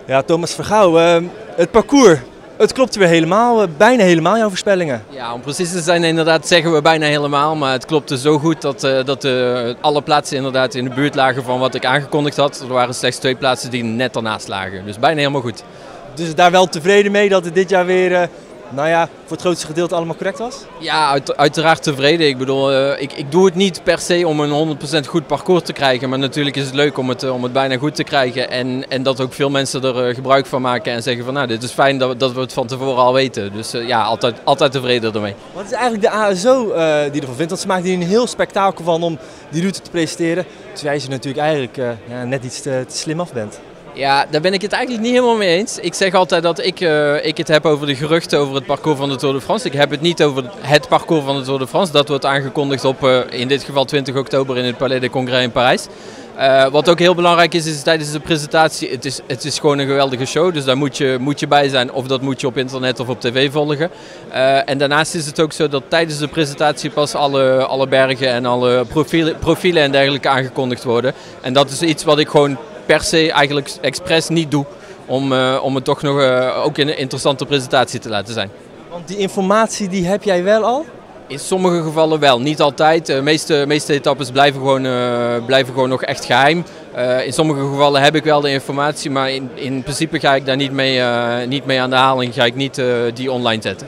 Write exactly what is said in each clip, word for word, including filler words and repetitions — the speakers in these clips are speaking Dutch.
Ja, Thomas Vergouw, uh, het parcours, het klopt weer helemaal, uh, bijna helemaal jouw voorspellingen. Ja, om precies te zijn inderdaad zeggen we bijna helemaal, maar het klopte zo goed dat, uh, dat uh, alle plaatsen inderdaad in de buurt lagen van wat ik aangekondigd had. Er waren slechts twee plaatsen die net ernaast lagen, dus bijna helemaal goed. Dus daar wel tevreden mee dat het dit jaar weer, uh, nou ja, voor het grootste gedeelte allemaal correct was? Ja, uit, uiteraard tevreden. Ik bedoel, uh, ik, ik doe het niet per se om een honderd procent goed parcours te krijgen. Maar natuurlijk is het leuk om het, uh, om het bijna goed te krijgen. En, en dat ook veel mensen er uh, gebruik van maken en zeggen van nou, dit is fijn dat, dat we het van tevoren al weten. Dus uh, ja, altijd, altijd tevreden ermee. Wat is eigenlijk de A S O uh, die ervan vindt? Want ze maken hier een heel spektakel van om die route te presenteren. Terwijl je natuurlijk eigenlijk uh, ja, net iets te, te slim af bent. Ja, daar ben ik het eigenlijk niet helemaal mee eens. Ik zeg altijd dat ik, uh, ik het heb over de geruchten over het parcours van de Tour de France. Ik heb het niet over het parcours van de Tour de France. Dat wordt aangekondigd op uh, in dit geval twintig oktober in het Palais des Congrès in Parijs. Uh, wat ook heel belangrijk is, is tijdens de presentatie, het is, het is gewoon een geweldige show. Dus daar moet je, moet je bij zijn of dat moet je op internet of op tv volgen. Uh, en daarnaast is het ook zo dat tijdens de presentatie pas alle, alle bergen en alle profielen, profielen en dergelijke aangekondigd worden. En dat is iets wat ik gewoon per se eigenlijk expres niet doe om, uh, om het toch nog uh, ook een interessante presentatie te laten zijn. Want die informatie die heb jij wel al? In sommige gevallen wel, niet altijd. De meeste, meeste etappes blijven gewoon, uh, blijven gewoon nog echt geheim. Uh, in sommige gevallen heb ik wel de informatie, maar in, in principe ga ik daar niet mee, uh, niet mee aan de haal en ga ik niet uh, die online zetten.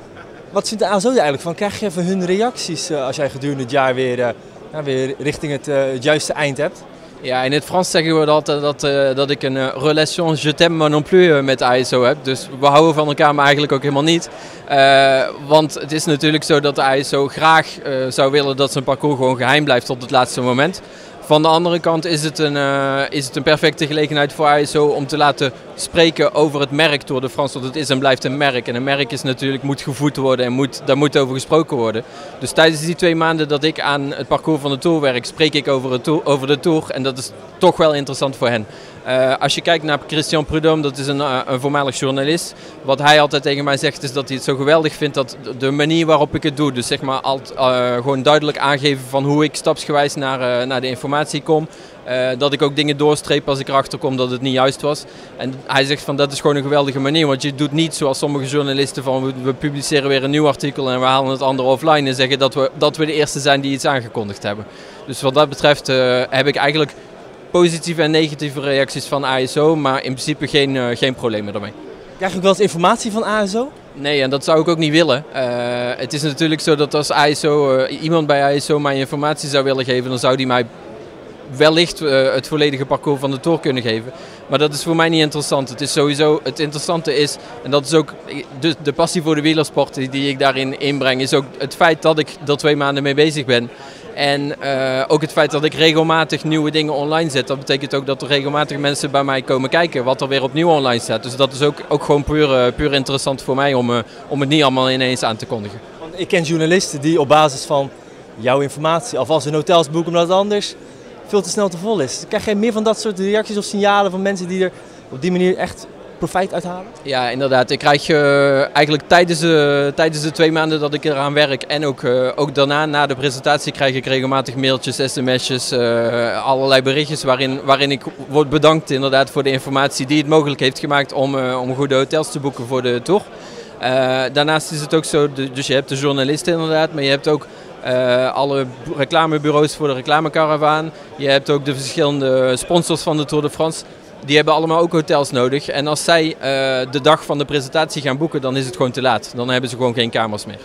Wat vindt de A S O er eigenlijk van? Krijg je even hun reacties uh, als jij gedurende het jaar weer, uh, ja, weer richting het, uh, het juiste eind hebt? Ja, in het Frans zeggen we altijd dat, uh, dat ik een uh, relation je t'aime maar non plus uh, met de A S O heb. Dus we houden van elkaar, maar eigenlijk ook helemaal niet. Uh, want het is natuurlijk zo dat de A S O graag uh, zou willen dat zijn parcours gewoon geheim blijft tot het laatste moment. Van de andere kant is het, een, uh, is het een perfecte gelegenheid voor A S O om te laten spreken over het merk Tour de France. Want het is en blijft een merk. En een merk is natuurlijk, moet gevoed worden en moet, daar moet over gesproken worden. Dus tijdens die twee maanden dat ik aan het parcours van de Tour werk, spreek ik over, het tour, over de Tour. En dat is toch wel interessant voor hen. Uh, als je kijkt naar Christian Prudhomme, dat is een, uh, een voormalig journalist. Wat hij altijd tegen mij zegt is dat hij het zo geweldig vindt dat de manier waarop ik het doe. Dus zeg maar alt, uh, gewoon duidelijk aangeven van hoe ik stapsgewijs naar, uh, naar de informatie kom. Uh, dat ik ook dingen doorstreep als ik erachter kom dat het niet juist was. En hij zegt van dat is gewoon een geweldige manier. Want je doet niet zoals sommige journalisten van we, we publiceren weer een nieuw artikel en we halen het andere offline. En zeggen dat we, dat we de eerste zijn die iets aangekondigd hebben. Dus wat dat betreft uh, heb ik eigenlijk positieve en negatieve reacties van A S O, maar in principe geen, uh, geen problemen daarmee. Krijg je ook wel eens informatie van A S O? Nee, en dat zou ik ook niet willen. Uh, het is natuurlijk zo dat als A S O, uh, iemand bij A S O mij informatie zou willen geven, dan zou die mij wellicht uh, het volledige parcours van de Tour kunnen geven. Maar dat is voor mij niet interessant. Het is sowieso, het interessante is, en dat is ook de, de passie voor de wielersport die, die ik daarin inbreng, is ook het feit dat ik er twee maanden mee bezig ben. En uh, ook het feit dat ik regelmatig nieuwe dingen online zet. Dat betekent ook dat er regelmatig mensen bij mij komen kijken wat er weer opnieuw online staat. Dus dat is ook, ook gewoon puur, uh, puur interessant voor mij om, uh, om het niet allemaal ineens aan te kondigen. Want ik ken journalisten die op basis van jouw informatie alvast hun hotels boeken omdat het anders veel te snel te vol is. Krijg jij meer van dat soort reacties of signalen van mensen die er op die manier echt profijt uithalen? Ja, inderdaad. Ik krijg uh, eigenlijk tijdens, uh, tijdens de twee maanden dat ik eraan werk en ook, uh, ook daarna, na de presentatie, krijg ik regelmatig mailtjes, sms'jes, uh, allerlei berichtjes waarin, waarin ik word bedankt inderdaad voor de informatie die het mogelijk heeft gemaakt om, uh, om goede hotels te boeken voor de Tour. Uh, daarnaast is het ook zo, dus je hebt de journalisten inderdaad, maar je hebt ook Uh, alle reclamebureaus voor de reclamekaravaan. Je hebt ook de verschillende sponsors van de Tour de France. Die hebben allemaal ook hotels nodig. En als zij uh, de dag van de presentatie gaan boeken, dan is het gewoon te laat. Dan hebben ze gewoon geen kamers meer.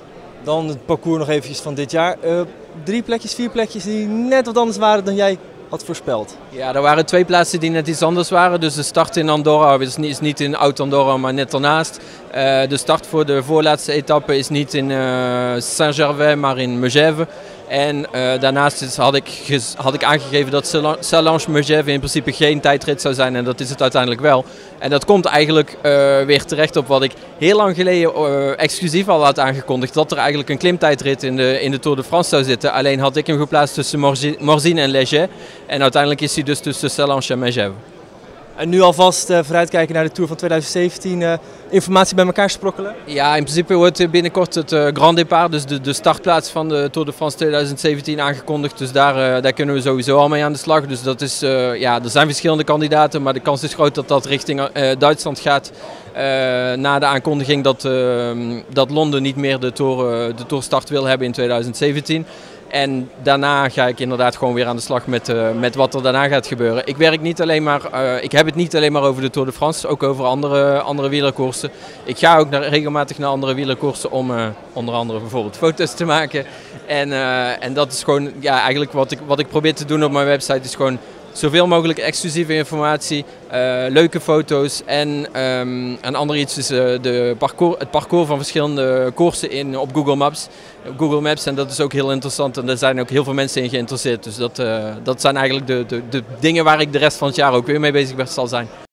Dan het parcours nog eventjes van dit jaar. Uh, drie plekjes, vier plekjes die net wat anders waren dan jij had voorspeld. Ja, er waren twee plaatsen die net iets anders waren. Dus de start in Andorra is niet, is niet in Oud-Andorra, maar net ernaast. Uh, de start voor de voorlaatste etappe is niet in uh, Saint-Gervais, maar in Megève. En uh, daarnaast had ik, had ik aangegeven dat Sallanches-Megève in principe geen tijdrit zou zijn. En dat is het uiteindelijk wel. En dat komt eigenlijk uh, weer terecht op wat ik heel lang geleden uh, exclusief al had aangekondigd. Dat er eigenlijk een klimtijdrit in de, in de Tour de France zou zitten. Alleen had ik hem geplaatst tussen Morzine en Léger. En uiteindelijk is hij dus tussen Sallanches en Megève. En nu alvast uh, vooruitkijken naar de Tour van tweeduizend zeventien, uh, informatie bij elkaar sprokkelen? Ja, in principe wordt binnenkort het uh, Grand Départ, dus de, de startplaats van de Tour de France tweeduizend zeventien aangekondigd. Dus daar, uh, daar kunnen we sowieso al mee aan de slag. Dus dat is, uh, ja, er zijn verschillende kandidaten, maar de kans is groot dat dat richting uh, Duitsland gaat. Uh, na de aankondiging dat, uh, dat Londen niet meer de Tour, uh, de Tourstart wil hebben in tweeduizend zeventien. En daarna ga ik inderdaad gewoon weer aan de slag met, uh, met wat er daarna gaat gebeuren. Ik werk niet alleen maar, uh, ik heb het niet alleen maar over de Tour de France, ook over andere, andere wielerkoersen. Ik ga ook naar, regelmatig naar andere wielerkoersen om uh, onder andere bijvoorbeeld foto's te maken. En, uh, en dat is gewoon, ja, eigenlijk wat ik, wat ik probeer te doen op mijn website is gewoon zoveel mogelijk exclusieve informatie, uh, leuke foto's en um, een ander iets is uh, de parcours, het parcours van verschillende koersen in, op Google Maps. Op Google Maps en dat is ook heel interessant en daar zijn ook heel veel mensen in geïnteresseerd. Dus dat, uh, dat zijn eigenlijk de, de, de dingen waar ik de rest van het jaar ook weer mee bezig zal zijn.